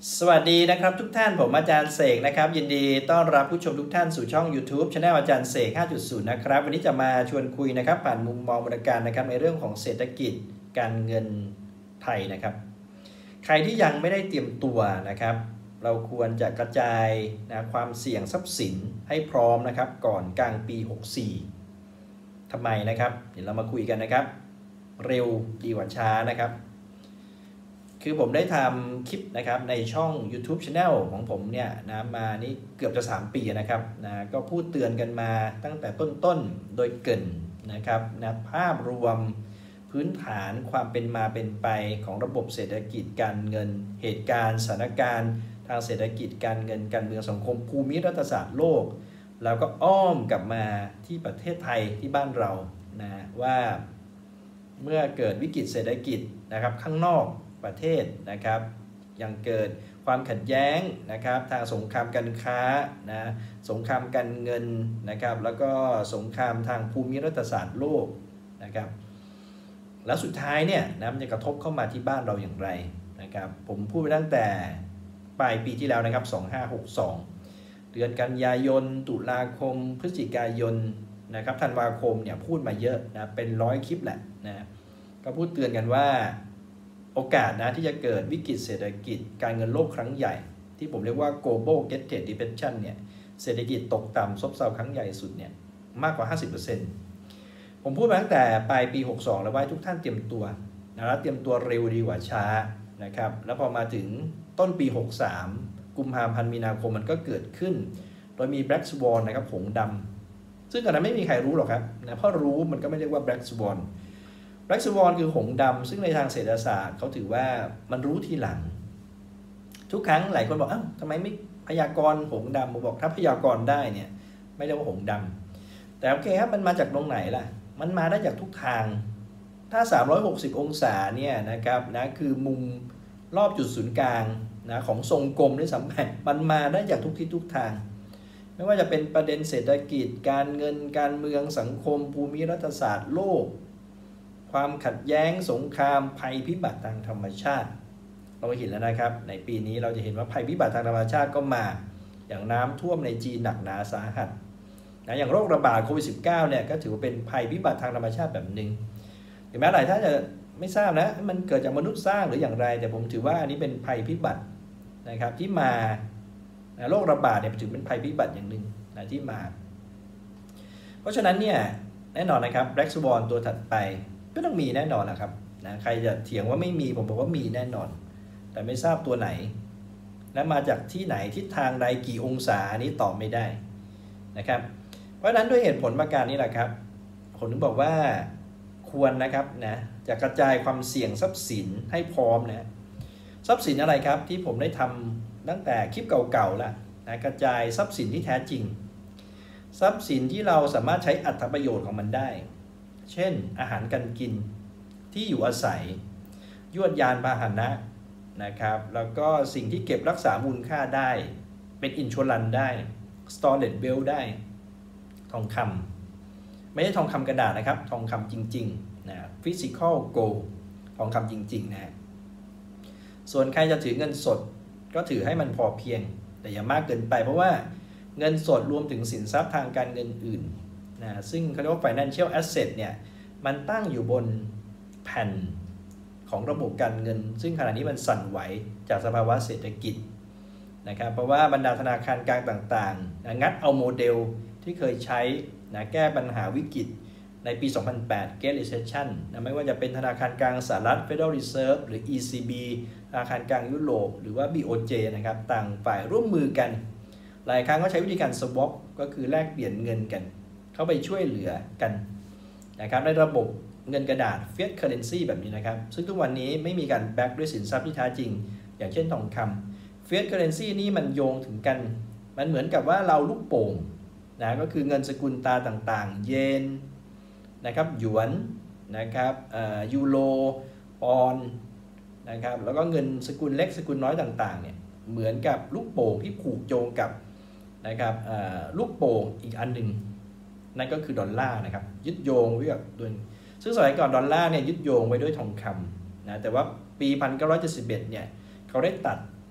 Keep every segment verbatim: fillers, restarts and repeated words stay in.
สวัสดีนะครับทุกท่านผมอาจารย์เสกนะครับยินดีต้อนรับผู้ชมทุกท่านสู่ช่อง YouTube Channel อาจารย์เสก ห้าจุดศูนย์ นะครับวันนี้จะมาชวนคุยนะครับผ่านมุมมองบริการนะครับในเรื่องของเศรษฐกิจการเงินไทยนะครับใครที่ยังไม่ได้เตรียมตัวนะครับเราควรจะกระจายนะความเสี่ยงทรัพย์สินให้พร้อมนะครับก่อนกลางปีหกสี่ทำไมนะครับเดี๋ยวเรามาคุยกันนะครับเร็วดีกว่าช้านะครับคือผมได้ทำคลิปนะครับในช่อง YouTube Channel ของผมเนี่ยนะมานี่เกือบจะสามปีนะครับนะก็พูดเตือนกันมาตั้งแต่ต้นๆโดยเกริ่นนะครับนะภาพรวมพื้นฐานความเป็นมาเป็นไปของระบบเศรษฐกิจการเงินเหตุการณ์สถานการณ์ทางเศรษฐกิจการเงินการเมืองสังคมภูมิรัฐศาสตร์โลกแล้วก็อ้อมกลับมาที่ประเทศไทยที่บ้านเรานะว่าเมื่อเกิดวิกฤตเศรษฐกิจนะครับข้างนอกประเทศนะครับยังเกิดความขัดแย้งนะครับทางสงครามการค้านะสงครามการเงินนะครับแล้วก็สงครามทางภูมิรัฐศาสตร์โลกนะครับแล้วสุดท้ายเนี่ยนะมันจะกระทบเข้ามาที่บ้านเราอย่างไรนะครับผมพูดไปตั้งแต่ปลายปีที่แล้วนะครับสองพันห้าร้อยหกสิบสองเดือนกันยายนตุลาคมพฤศจิกายนนะครับธันวาคมเนี่ยพูดมาเยอะนะเป็นร้อยคลิปแหละนะก็พูดเตือนกันว่าโอกาสนะที่จะเกิดวิกฤตเศรษฐกิจการเงินโลกครั้งใหญ่ที่ผมเรียกว่า global credit depression เนี่ยเศรษฐกิจตกต่ำซบเซาครั้งใหญ่สุดเนี่ยมากกว่า ห้าสิบเปอร์เซ็นต์ ผมพูดมาตั้งแต่ปลายปีหกสิบสองแล้วว่าทุกท่านเตรียมตัวนะแล้วเตรียมตัวเร็วดีกว่าช้านะครับแล้วพอมาถึงต้นปีหกสิบสามกุมภาพันธ์มีนาคมมันก็เกิดขึ้นโดยมี Black Swan นะครับหงส์ดำซึ่งตอนนั้นไม่มีใครรู้หรอกครับนะเพราะรู้มันก็ไม่เรียกว่า Black Swan Black Swan คือหงส์ดำซึ่งในทางเศรษฐศาสตร์เขาถือว่ามันรู้ทีหลังทุกครั้งหลายคนบอกอ้าวทำไมไม่พยากรณ์หงส์ดำผมบอกถ้าพยากรณ์ได้เนี่ยไม่เรียกว่าหงส์ดำแต่โอเคครับมันมาจากตรงไหนล่ะมันมาได้จากทุกทางถ้าสามร้อยหกสิบองศาเนี่ยนะครับนะคือมุมรอบจุดศูนย์กลางนะของทรงกลมด้วยซ้ำไปมันมาได้จากทุกทิศทุกทางไม่ว่าจะเป็นประเด็นเศรษฐกิจการเงินการเมืองสังคมภูมิรัฐศาสตร์โลกความขัดแย้งสงครามภัยพิบัติทางธรรมชาติเราเห็นแล้วนะครับในปีนี้เราจะเห็นว่าภัยพิบัติทางธรรมชาติก็มาอย่างน้ำท่วมในจีนหนักหนาสาหัสนะอย่างโรคระบาดโควิด สิบเก้า เนี่ยก็ถือว่าเป็นภัยพิบัติทางธรรมชาติแบบหนึ่งถึงแม้หลายท่านจะไม่ทราบนะมันเกิดจากมนุษย์สร้างหรืออย่างไรแต่ผมถือว่าอันนี้เป็นภัยพิบัตินะครับที่มาโรคระบาดเนี่ยถือเป็นภัยพิบัติอย่างหนึ่งนะที่มาเพราะฉะนั้นเนี่ยแน่นอนนะครับ Black Swan ตัวถัดไปก็ต้องมีแน่นอนนะครับนะใครจะเถียงว่าไม่มีผมบอกว่ามีแน่นอนแต่ไม่ทราบตัวไหนและมาจากที่ไหนทิศทางใดกี่องศานี้ตอบไม่ได้นะครับเพราะฉะนั้นด้วยเหตุผลประการนี้แหละครับผมถึงบอกว่าควรนะครับนะจะกระจายความเสี่ยงทรัพย์สินให้พร้อมนะทรัพย์สินอะไรครับที่ผมได้ทำตั้งแต่คลิปเก่าๆแล้วนะกระจายทรัพย์สินที่แท้จริงทรัพย์สินที่เราสามารถใช้อรรถประโยชน์ของมันได้เช่นอาหารการกินที่อยู่อาศัยยวดยานพาหนะนะครับแล้วก็สิ่งที่เก็บรักษามูลค่าได้เป็นอินชัวรันได้ storage belt ได้ทองคำไม่ใช่ทองคำกระดาษนะครับทองคำจริงๆนะ physical gold ทองคำจริงๆนะส่วนใครจะถือเงินสดก็ถือให้มันพอเพียงแต่อย่ามากเกินไปเพราะว่าเงินสดรวมถึงสินทรัพย์ทางการเงินอื่นนะซึ่งเขาเรียกว่า financial asset เนี่ยมันตั้งอยู่บนแผ่นของระบบการเงินซึ่งขณะนี้มันสั่นไหวจากสภาวะเศรษฐกิจนะครับเพราะว่าบรรดาธนาคารกลางต่างๆนะงัดเอาโมเดลที่เคยใช้นะแก้ปัญหาวิกฤตในปี สองพันแปด Great Recession นะไม่ว่าจะเป็นธนาคารกลางสหรัฐ Federal Reserve หรือ อี ซี บี ธนาคารกลางยุโรปหรือว่า บี โอ เจ นะครับต่างฝ่ายร่วมมือกันหลายครั้งก็ใช้วิธีการ swap ก็คือแลกเปลี่ยนเงินกันเข้าไปช่วยเหลือกันนะครับในระบบเงินกระดาษ Fiat Currency แบบนี้นะครับซึ่งทุกวันนี้ไม่มีการแบ็กด้วยสินทรัพย์ที่แท้จริงอย่างเช่นทองคำ Fiat Currency นี่มันโยงถึงกันมันเหมือนกับว่าเราลูกโป่งนะก็คือเงินสกุลตาต่างๆเยนนะครับหยวนนะครับยูโรปอนนะครับแล้วก็เงินสกุลเล็กสกุลน้อยต่างๆเนี่ยเหมือนกับลูกโป่งที่ผูกโยงกับนะครับลูกโป่งอีกอันหนึ่งนั่นก็คือดอลลาร์นะครับยึดโยงไว้กับตัวซึ่งสมัยก่อนดอลลาร์เนี่ยยึดโยงไว้ด้วยทองคำนะแต่ว่าปีหนึ่งพันเก้าร้อยเจ็ดสิบเอ็ดเนี่ยเขาได้ตัด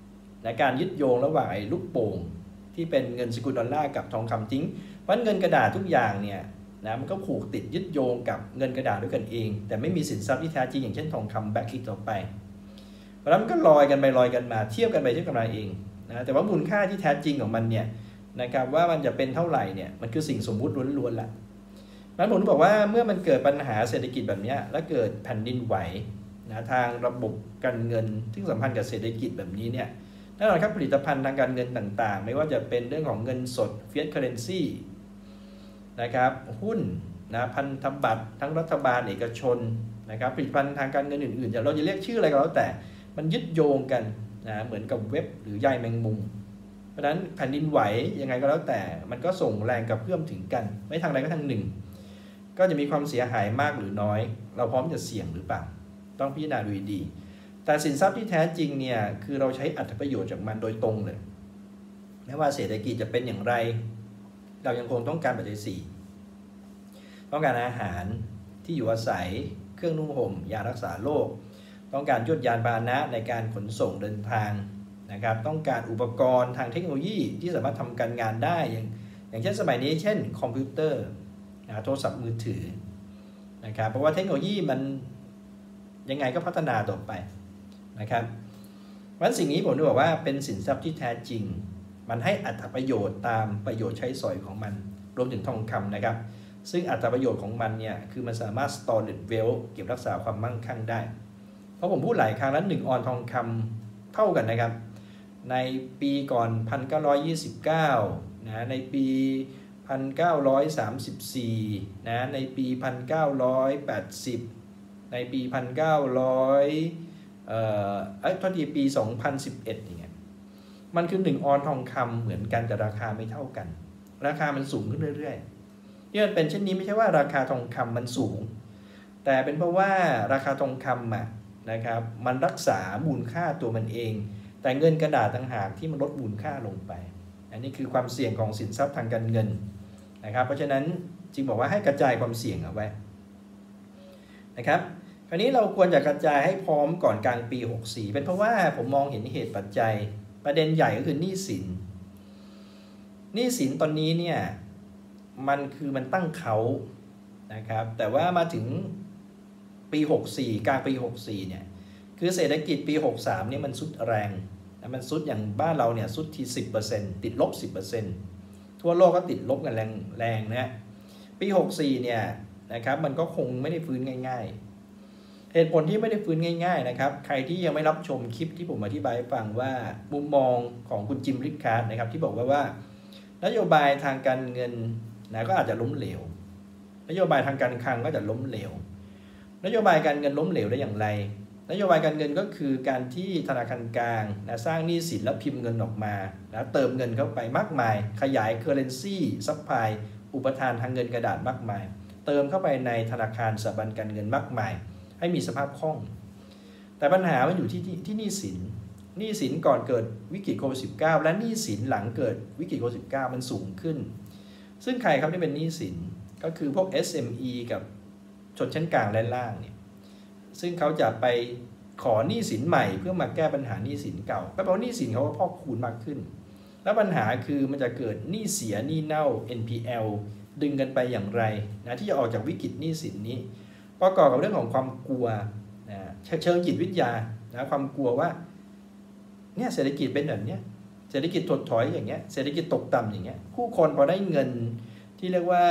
นะการยึดโยงระหว่างไอ้ลูกโป่งที่เป็นเงินสกุลดอลลาร์กับทองคำทิ้งเพราะเงินกระดาษทุกอย่างเนี่ยนะมันก็ผูกติดยึดโยงกับเงินกระดาษด้วยกันเองแต่ไม่มีสินทรัพย์ที่แท้จริงอย่างเช่นทองคำแบ็คอีกต่อไปเพราะนั้นมันก็ลอยกันไปลอยกันมาเทียบกันไปเทียบกันมาเองนะแต่ว่ามูลค่าที่แท้จริงของมันเนี่ยนะครับว่ามันจะเป็นเท่าไหร่เนี่ยมันคือสิ่งสมมุติล้วนๆแหละนั้นผมบอกว่าเมื่อมันเกิดปัญหาเศรษฐกิจแบบนี้และเกิดแผ่นดินไหวนะทางระบบการเงินที่สัมพันธ์กับเศรษฐกิจแบบนี้เนี่ยแน่นอนครับผลิตภัณฑ์ทางการเงินต่างๆไม่ว่าจะเป็นเรื่องของเงินสด Fiat Currency นะครับหุ้นนะพันธบัตรทั้งรัฐบาลเอกชนนะครับผลิตภัณฑ์ทางการเงินอื่นๆจะเราจะเรียกชื่ออะไรก็แล้วแต่มันยึดโยงกันนะเหมือนกับเว็บหรือใยแมงมุมเพราะฉะนั้นแผ่นดินไหวยังไงก็แล้วแต่มันก็ส่งแรงกระเพื่อมถึงกันไม่ทางใดก็ทางหนึ่งก็จะมีความเสียหายมากหรือน้อยเราพร้อมจะเสี่ยงหรือเปล่าต้องพิจารณาดูดีแต่สินทรัพย์ที่แท้จริงเนี่ยคือเราใช้อรรถประโยชน์จากมันโดยตรงเลยไม่ว่าเศรษฐกิจจะเป็นอย่างไรเรายังคงต้องการปัจจัยสี่ต้องการอาหารที่อยู่อาศัยเครื่องนุ่งห่มยารักษาโรคต้องการยวดยานพาหนะในการขนส่งเดินทางนะครับต้องการอุปกรณ์ทางเทคโนโลยีที่สามารถทำการงานได้อย่างอย่างเช่นสมัยนี้เช่นคอมพิวเตอร์โทรศัพท์มือถือนะครับเพราะว่าเทคโนโลยีมันยังไงก็พัฒนาต่อไปนะครับเพราะฉะนั้นสิ่งนี้ผมจะบอกว่าเป็นสินทรัพย์ที่แท้จริงมันให้อรรถประโยชน์ตามประโยชน์ใช้สอยของมันรวมถึงทองคำนะครับซึ่งอรรถประโยชน์ของมันเนี่ยคือมันสามารถ storage wealth เก็บรักษาความมั่งคั่งได้เพราะผมพูดหลายครั้งแล้วหนึ่งออนทองคำเท่ากันนะครับในปีก่อน หนึ่งพันเก้าร้อยยี่สิบเก้า นะในปี หนึ่งพันเก้าร้อยสามสิบสี่ นะในปี หนึ่งพันเก้าร้อยแปดสิบ ในปี หนึ่งพันเก้าร้อย เอ่อเอ้ยทอดีปี สองพันสิบเอ็ดอย่างเงี้ยมันคือหนึ่งออนทองคำเหมือนกันแต่ราคาไม่เท่ากันราคามันสูงขึ้นเรื่อยๆที่มันเป็นเช่นนี้ไม่ใช่ว่าราคาทองคำมันสูงแต่เป็นเพราะว่าราคาทองคำอะนะครับมันรักษามูลค่าตัวมันเองแต่เงินกระดาษต่างหากที่มันลดมูลค่าลงไปอันนี้คือความเสี่ยงของสินทรัพย์ทางการเงินนะครับเพราะฉะนั้นจึงบอกว่าให้กระจายความเสี่ยงเอาไว้นะครับคราวนี้เราควรจะกระจายให้พร้อมก่อนกลางปีหกสิบสี่เป็นเพราะว่าผมมองเห็นเหตุปัจจัยประเด็นใหญ่ก็คือหนี้สินหนี้สินตอนนี้เนี่ยมันคือมันตั้งเขานะครับแต่ว่ามาถึงปีหกสิบสี่กลางปีหกสิบสี่เนี่ยคือเศรษฐกิจปีหกสิบสามเนี่ยมันสุดแรงมันสุดอย่างบ้านเราเนี่ยสุดที่ สิบเปอร์เซ็นต์ ติดลบ สิบเปอร์เซ็นต์ ทั่วโลกก็ติดลบกันแรงแรงนะปีหกสิบสี่เนี่ยนะครับมันก็คงไม่ได้ฟื้นง่ายๆเหตุผลที่ไม่ได้ฟื้นง่ายๆนะครับใครที่ยังไม่รับชมคลิปที่ผมอธิบายให้ฟังว่ามุมมองของคุณจิมริคาร์ดนะครับที่บอกว่าว่านโยบายทางการเงินนะก็อาจจะล้มเหลวนโยบายทางการคลังก็จะล้มเหลวนโยบายการเงินล้มเหลวได้อย่างไรนโยบายการเงินก็คือการที่ธนาคารกลางนะสร้างหนี้สินแล้วพิมพ์เงินออกมานะเติมเงินเข้าไปมากมายขยาย currency supply อุปทานทางเงินกระดาษมากมายเติมเข้าไปในธนาคารสถาบันการเงินมากมายให้มีสภาพคล่องแต่ปัญหามันอยู่ที่ที่หนี้สินหนี้สินก่อนเกิดวิกฤตโควิด สิบเก้า และหนี้สินหลังเกิดวิกฤตโควิด สิบเก้า มันสูงขึ้นซึ่งใครครับที่เป็นหนี้สินก็คือพวก เอส เอ็ม อี กับชนชั้นกลางและล่างเนี่ยซึ่งเขาจะไปขอหนี้สินใหม่เพื่อมาแก้ปัญหาหนี้สินเก่าก็แปลว่าหนี้สินเขาก็พอกคูณมากขึ้นแล้วปัญหาคือมันจะเกิดหนี้เสียหนี้เน่า เอ็น พี แอล ดึงกันไปอย่างไรนะที่จะออกจากวิกฤตหนี้สินนี้ประกอบกับเรื่องของความกลัวนะเชิงจิตวิทยานะความกลัวว่าเนี่ยเศรษฐกิจเป็นแบบนี้เศรษฐกิจถดถอยอย่างเงี้ยเศรษฐกิจตกต่ำอย่างเงี้ยผู้คนพอได้เงินที่เรียกว่า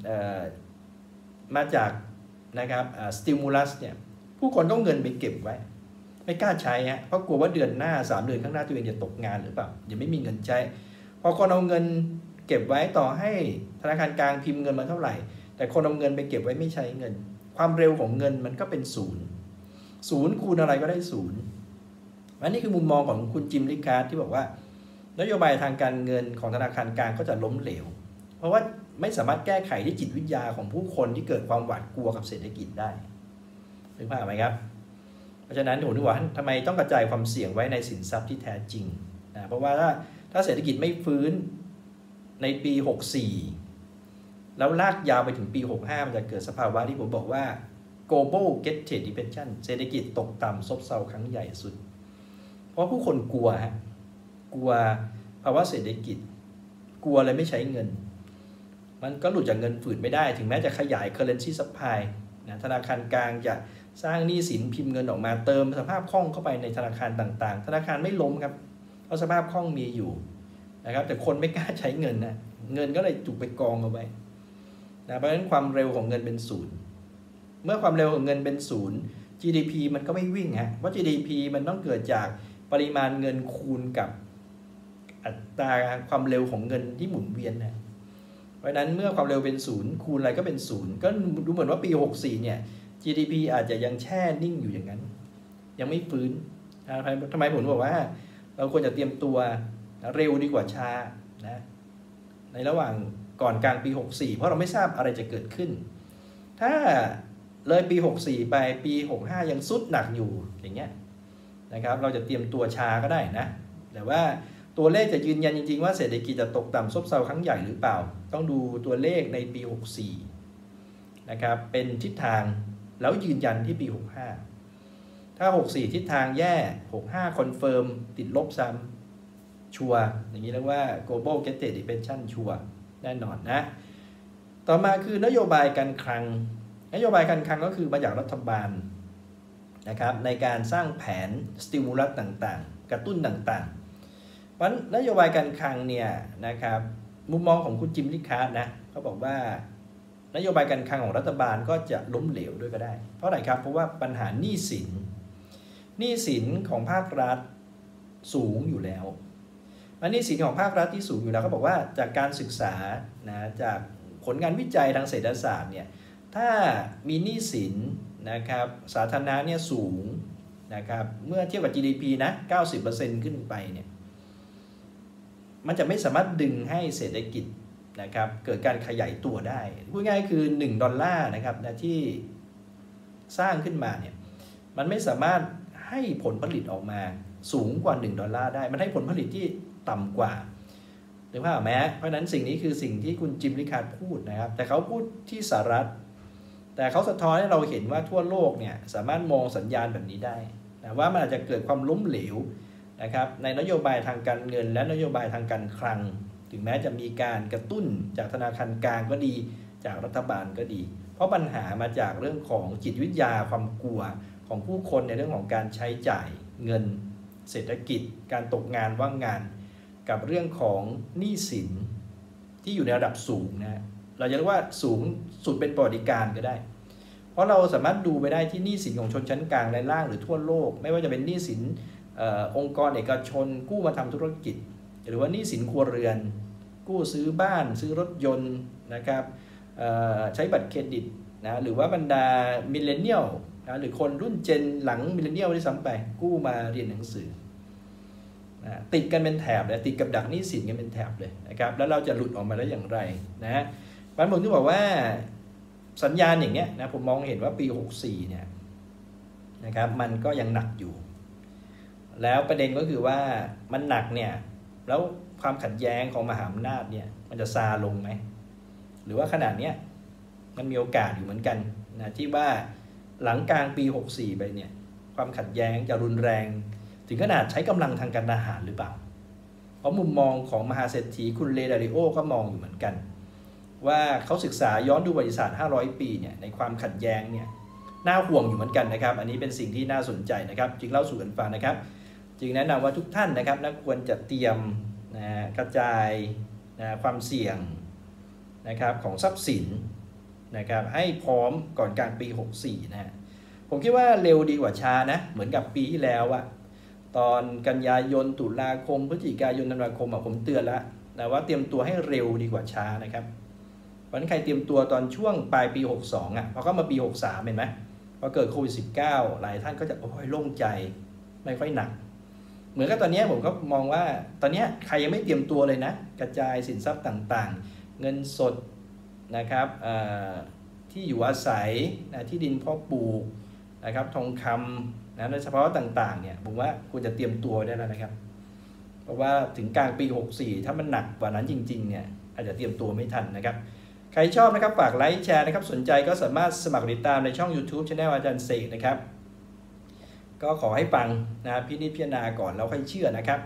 มาจากนะครับสติมูลัสเนี่ยผู้คนก็เงินไปเก็บไว้ไม่กล้าใช้ฮะเพราะกลัวว่าเดือนหน้าสามเดือนข้างหน้าตัวเองจะตกงานหรือเปล่ายังไม่มีเงินใช้พอคนเอาเงินเก็บไว้ต่อให้ธนาคารกลางพิมพ์เงินมาเท่าไหร่แต่คนเอาเงินไปเก็บไว้ไม่ใช้เงินความเร็วของเงินมันก็เป็นศูนย์ศูนย์คูณอะไรก็ได้ศูนย์อันนี้คือมุมมองของคุณจิมริคาร์ดที่บอกว่านโยบายทางการเงินของธนาคารกลางก็จะล้มเหลวเพราะว่าไม่สามารถแก้ไขที่จิตวิทยาของผู้คนที่เกิดความหวาดกลัวกับเศรษฐกิจได้นึกภาพไหมครับเพราะฉะนั้นผมนึกว่าทำไมต้องกระจายความเสี่ยงไว้ในสินทรัพย์ที่แท้จริงนะเพราะว่าถ้าถ้าเศรษฐกิจไม่ฟื้นในปีหกสิบสี่แล้วลากยาวไปถึงปีหกสิบห้ามันจะเกิดสภาวะที่ผมบอกว่า global get trade depression เศรษฐกิจตกต่ำซบเซาครั้งใหญ่สุดเพราะผู้คนกลัวฮะกลัวภาวะเศรษฐกิจกลัวเลยไม่ใช้เงินมันก็หลุดจากเงินฝืดไม่ได้ถึงแม้จะขยาย currency supply นะธนาคารกลางจะสร้างหนี้สินพิมพ์เงินออกมาเติมสภาพคล่องเข้าไปในธนาคารต่างๆธนาคารไม่ล้มครับเพราะสภาพคล่องมีอยู่นะครับแต่คนไม่กล้าใช้เงินนะเงินก็เลยถูกไปกองเอาไว้นะเพราะฉะนั้นความเร็วของเงินเป็นศูนย์เมื่อความเร็วของเงินเป็นศูนย์ จี ดี พี มันก็ไม่วิ่งฮะเพราะ จี ดี พี มันต้องเกิดจากปริมาณเงินคูณกับอัตราความเร็วของเงินที่หมุนเวียนนะเพราะฉะนั้นเมื่อความเร็วเป็นศูนย์คูณอะไรก็เป็นศูนย์ก็ดูเหมือนว่าปีหกสิบสี่เนี่ย จี ดี พี อาจจะยังแช่นิ่งอยู่อย่างนั้นยังไม่ฟื้นทำไมผมบอกว่าเราควรจะเตรียมตัวเร็วดีกว่าช้านะในระหว่างก่อนกลางปีหกสิบสี่เพราะเราไม่ทราบอะไรจะเกิดขึ้นถ้าเลยปีหกสิบสี่ไปปีหกสิบห้ายังซุดหนักอยู่อย่างเงี้ยนะครับเราจะเตรียมตัวช้าก็ได้นะแต่ว่าตัวเลขจะยืนยันจริงๆว่าเศรษฐกิจจะตกต่ำซบเซาครั้งใหญ่หรือเปล่าต้องดูตัวเลขในปีหกสิบสี่นะครับเป็นทิศทางแล้วยืนยันที่ปีหกสิบห้าถ้าหกสิบสี่ทิศทางแย่หกสิบห้าคอนเฟิร์มติดลบซ้ำชัวร์อย่างนี้เรียกว่า global credit depression ชัวร์แน่นอนนะต่อมาคือนโยบายการคลังนโยบายการคลังก็คือมาจากรัฐบาลนะครับในการสร้างแผนสติมูลัสต่างๆกระตุ้นต่างๆเพราะนโยบายการคลังเนี่ยนะครับมุมมองของคุณจิมลิคาร์ดนะเขาบอกว่านโยบายการคลังของรัฐบาลก็จะล้มเหลวด้วยก็ได้เพราะอะไรครับเพราะว่าปัญหาหนี้สินหนี้สินของภาครัฐสูงอยู่แล้วหนี้สินของภาครัฐที่สูงอยู่แล้วเขาบอกว่าจากการศึกษานะจากผลงานวิจัยทางเศรษฐศาสตร์เนี่ยถ้ามีหนี้สินนะครับสาธารณะเนี่ยสูงนะครับเมื่อเทียบกับ จี ดี พี นะ เก้าสิบเปอร์เซ็นต์ ขึ้นไปเนี่ยมันจะไม่สามารถดึงให้เศรษฐกิจนะครับเกิดการขยายตัวได้พูดง่ายคือหนึ่งดอลลาร์นะครับนะที่สร้างขึ้นมาเนี่ยมันไม่สามารถให้ผลผลิตออกมาสูงกว่าหนึ่งดอลลาร์ได้มันให้ผลผลิตที่ต่ำกว่าหรือว่าแม้เพราะนั้นสิ่งนี้คือสิ่งที่คุณจิมลิคาร์ดพูดนะครับแต่เขาพูดที่สหรัฐแต่เขาสะท้อนให้เราเห็นว่าทั่วโลกเนี่ยสามารถมองสัญญาณแบบนี้ได้นะว่ามันอาจจะเกิดความล้มเหลวนะครับในนโยบายทางการเงินและนโยบายทางการคลังถึงแม้จะมีการกระตุ้นจากธนาคารกลางก็ดีจากรัฐบาลก็ดีเพราะปัญหามาจากเรื่องของจิตวิทยาความกลัวของผู้คนในเรื่องของการใช้จ่ายเงินเศรษฐกิจการตกงานว่างงานกับเรื่องของหนี้สินที่อยู่ในระดับสูงนะเราจะเรียกว่าสูงสุดเป็นประวัติการก็ได้เพราะเราสามารถดูไปได้ที่หนี้สินของชนชั้นกลางและล่างหรือทั่วโลกไม่ว่าจะเป็นหนี้สิน อ, องค์กรเอกชนกู้มาทำธุรกิจหรือว่าหนี้สินครัวเรือนกู้ซื้อบ้านซื้อรถยนต์นะครับใช้บัตรเครดิตนะหรือว่าบรรดามิลเลนเนียลนะหรือคนรุ่นเจนหลังมิลเลนเนียลที่ซ้ำไปกู้มาเรียนหนังสือนะติดกันเป็นแถบเลยติดกับดักหนี้สินกันเป็นแถบเลยนะครับแล้วเราจะหลุดออกมาได้อย่างไรนะบางคนที่บอกว่าสัญญาณอย่างเนี้ยนะผมมองเห็นว่าปีหกสิบสี่เนี่ยนะครับมันก็ยังหนักอยู่แล้วประเด็นก็คือว่ามันหนักเนี่ยแล้วความขัดแย้งของมหาอำนาจเนี่ยมันจะซาลงไหมหรือว่าขนาดเนี้ยมันมีโอกาสอยู่เหมือนกันนะที่ว่าหลังกลางปีหกสิบสี่ไปเนี่ยความขัดแย้งจะรุนแรงถึงขนาดใช้กำลังทางการทหารหรือเปล่าเพราะมุมมองของมหาเศรษฐีคุณเลดาริโอก็มองอยู่เหมือนกันว่าเขาศึกษาย้อนดูประวัติศาสตร์ห้าร้อยปีเนี่ยในความขัดแย้งเนี่ยน่าห่วงอยู่เหมือนกันนะครับอันนี้เป็นสิ่งที่น่าสนใจนะครับจึงเล่าสู่กันฟังนะครับจึงแนะนำว่าทุกท่านนะครับนะควรจะเตรียมนะกระจายนะความเสี่ยงนะครับของทรัพย์สินนะครับให้พร้อมก่อนกลางปีหกสิบสี่นะผมคิดว่าเร็วดีกว่าช้านะเหมือนกับปีที่แล้วอะตอนกันยายนตุลาคมพฤศจิกายนธันวาคมอะผมเตือนแล้วนะว่าเตรียมตัวให้เร็วดีกว่าช้านะครับเพราะฉะนั้นใครเตรียมตัวตอนช่วงปลายปีหกสิบสองอ่ะพอเข้ามาปีหกสิบสามเห็นไหมพอเกิดโควิด สิบเก้า หลายท่านก็จะโอ้ยโล่งใจไม่ค่อยหนักเหมือนกับตอนนี้ผมก็มองว่าตอนนี้ใครยังไม่เตรียมตัวเลยนะกระจายสินทรัพย์ต่างๆเงินสดนะครับที่อยู่อาศัยนะที่ดินเพาะปลูกนะครับทองคำนะโดยเฉพาะต่างๆเนี่ยผมว่าควรจะเตรียมตัวได้แล้วนะครับเพราะว่าถึงกลางปีหกสิบสี่ถ้ามันหนักกว่านั้นจริงๆเนี่ยอาจจะเตรียมตัวไม่ทันนะครับใครชอบนะครับฝากไลค์แชร์นะครับสนใจก็สามารถสมัครติดตามในช่อง YouTube Channel อาจารย์เสกนะครับก็ขอให้ฟังนะพินิจพิจารณาก่อนแล้วค่อยเชื่อนะครับ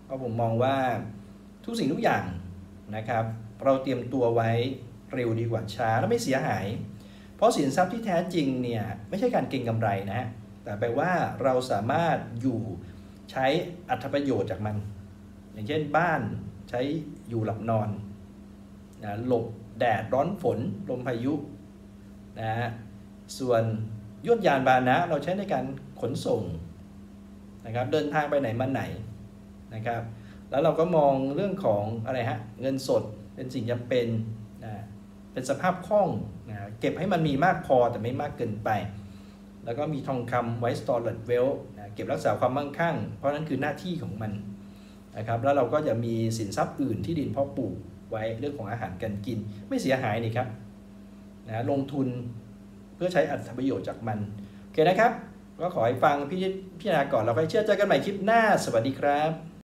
เพราะผมมองว่าทุกสิ่งทุกอย่างนะครับเราเตรียมตัวไว้เร็วดีกว่าช้าแล้วไม่เสียหายเพราะสินทรัพย์ที่แท้จริงเนี่ยไม่ใช่การเก็งกำไรนะฮะแต่แปลว่าเราสามารถอยู่ใช้อรรถประโยชน์จากมันอย่างเช่นบ้านใช้อยู่หลับนอนนะหลบแดดร้อนฝนลมพายุนะฮะส่วนยวดยานพาหนะเราใช้ในการขนส่งนะครับเดินทางไปไหนมาไหนนะครับแล้วเราก็มองเรื่องของอะไรฮะเงินสดเป็นสิ่งจำเป็นนะเป็นสภาพคล่องนะเก็บให้มันมีมากพอแต่ไม่มากเกินไปแล้วก็มีทองคำไว้ storage wealth นะเก็บรักษาความมั่งคั่งเพราะนั้นคือหน้าที่ของมันนะครับแล้วเราก็จะมีสินทรัพย์อื่นที่ดินเพาะปลูกไว้เรื่องของอาหารการกินไม่เสียหายนี่ครับนะลงทุนเพื่อใช้อรรถประโยชน์จากมันโอเคนะครับก็ขอให้ฟังพี่พิจารณาก่อนเราค่อยเชื่อเจอกันใหม่คลิปหน้าสวัสดีครับ